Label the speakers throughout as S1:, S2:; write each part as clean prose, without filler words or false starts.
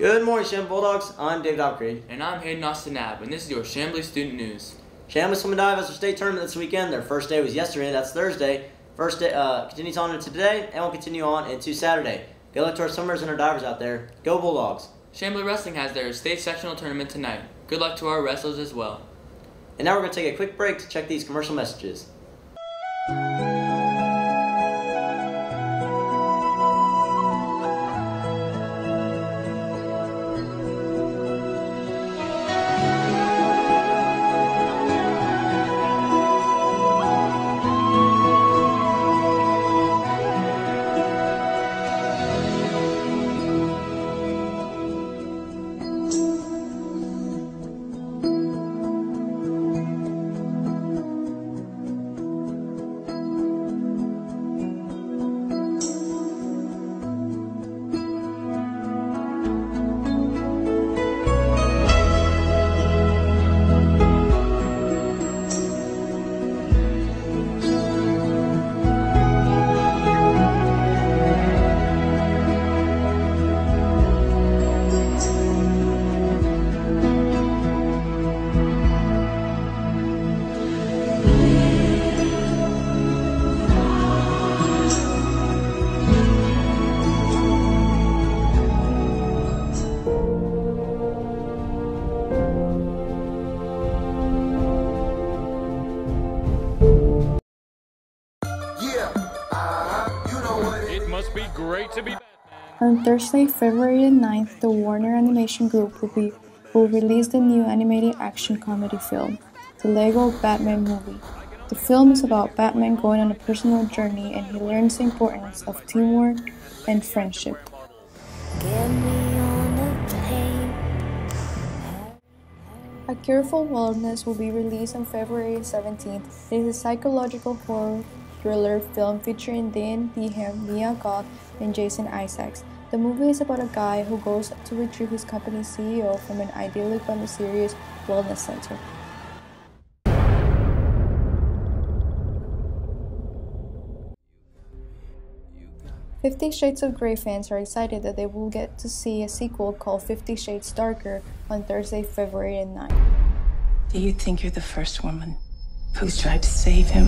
S1: Good morning, Chamblee Bulldogs. I'm Dave Dockery.
S2: And I'm Hayden Austin-Ab, and this is your Chamblee Student News.
S1: Chamblee Swim and Dive has their state tournament this weekend. Their first day was yesterday, that's Thursday. First day continues on into today, and will continue on into Saturday. Good luck to our swimmers and our divers out there. Go Bulldogs.
S2: Chamblee Wrestling has their state sectional tournament tonight. Good luck to our wrestlers as well.
S1: And now we're going to take a quick break to check these commercial messages.
S3: It must be great to be Batman.
S4: On Thursday, February 9th, the Warner Animation Group will release the new animated action comedy film, The Lego Batman Movie. The film is about Batman going on a personal journey, and he learns the importance of teamwork and friendship. A Cure for Wellness will be released on February 17th. It is a psychological horror thriller film featuring Dan Dehan, Mia Goth, and Jason Isaacs. The movie is about a guy who goes to retrieve his company's CEO from an idyllic but mysterious wellness center. "50 Shades of Grey" fans are excited that they will get to see a sequel called 50 Shades Darker on Thursday, February 9th.
S5: Do you think you're the first woman who's tried to save him?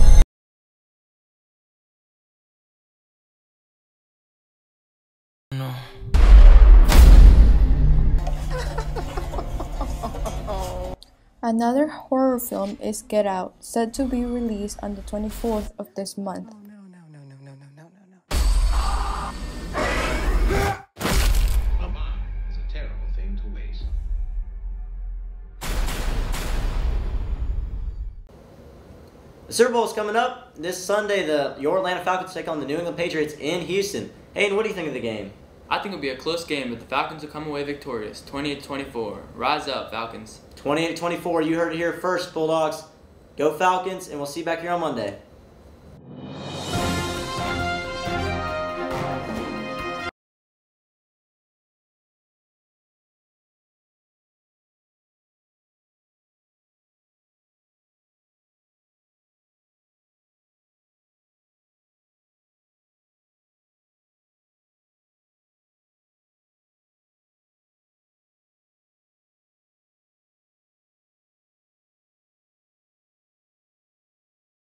S2: No.
S4: Another horror film is Get Out, set to be released on the 24th of this month.
S6: It's a terrible thing to waste.
S1: The Super Bowl is coming up this Sunday. Your Atlanta Falcons take on the New England Patriots in Houston. Hayden, what do you think of the game?
S2: I think it'll be a close game, but the Falcons will come away victorious, 28-24. Rise up, Falcons.
S1: 28-24, you heard it here first, Bulldogs. Go Falcons, and we'll see you back here on Monday.